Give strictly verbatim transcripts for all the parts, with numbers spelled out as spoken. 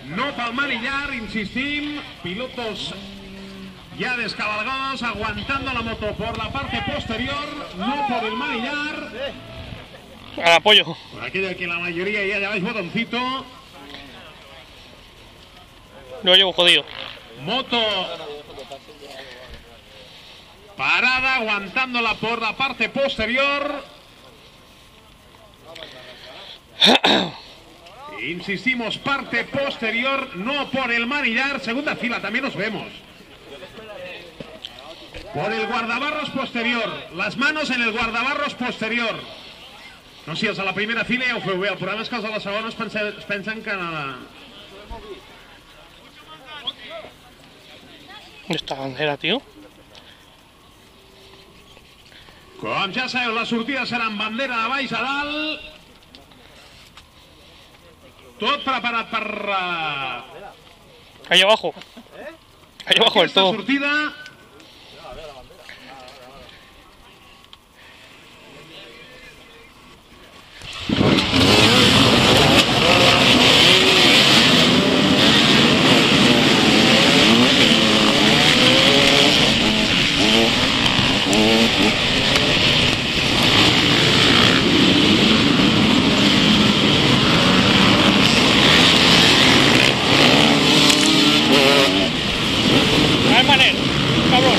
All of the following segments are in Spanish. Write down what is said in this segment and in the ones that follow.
no pel manillar, insistim, pilotos ya descabalgados, aguantando la moto por la parte posterior, no por el manillar. Al apoyo. Por aquello que la mayoría ya lleváis botoncito. Lo llevo jodido. Moto parada, aguantándola por la parte posterior. Insistimos, parte posterior, no por el manillar. Segunda fila, también nos vemos. Por el guardabarros posterior. Las manos en el guardabarros posterior. No, si els a la primera fila ja ho feu bé. El problema és que els a la segona es pensen, es pensen que... Esta bandera, tío. Com ja sabeu, les sortides seran bandera de baix a dalt. Tot preparat per... Uh... Ahí abajo. Ahí abajo del todo. Sortida. Ay, Manel, cabrón.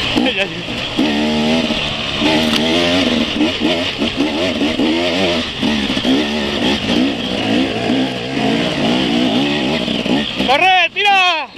¡Corre, tira!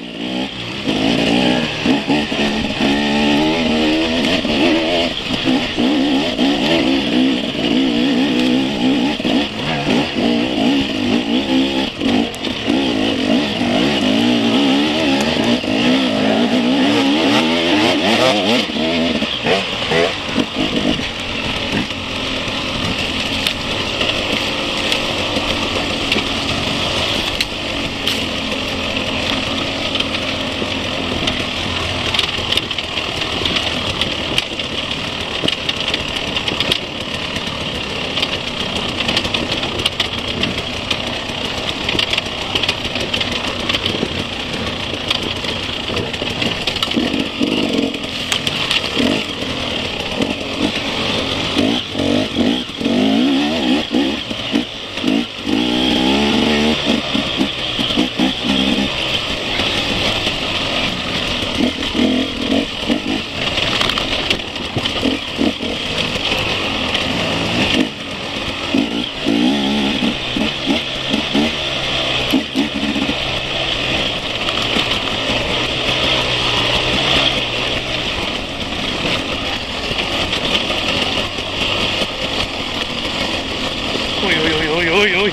Uy, uy, uy, uy, uy, uy.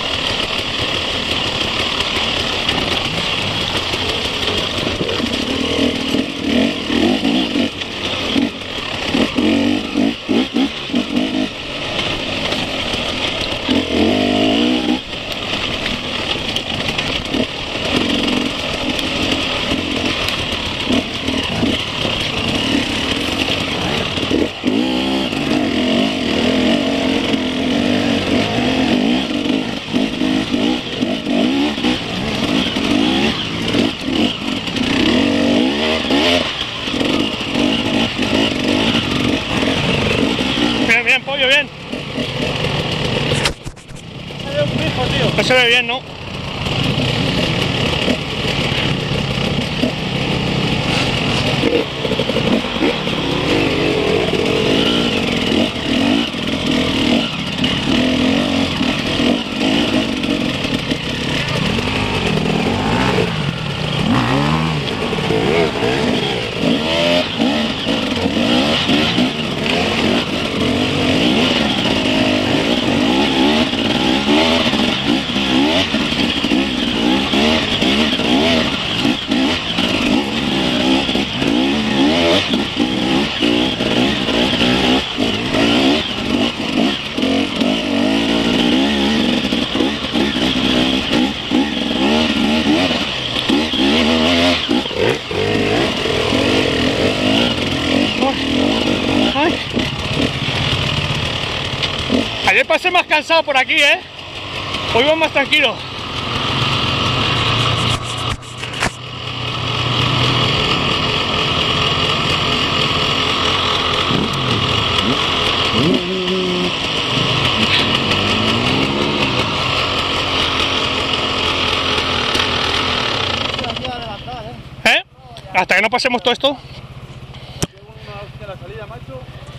Bien, bien, pollo, bien. Se ve un pijo, tío. No se ve bien, ¿no? Ay. Ayer pasé más cansado por aquí, ¿eh? Hoy voy más tranquilo. ¿Eh? Hasta que no pasemos todo esto. Una hostia la salida, macho.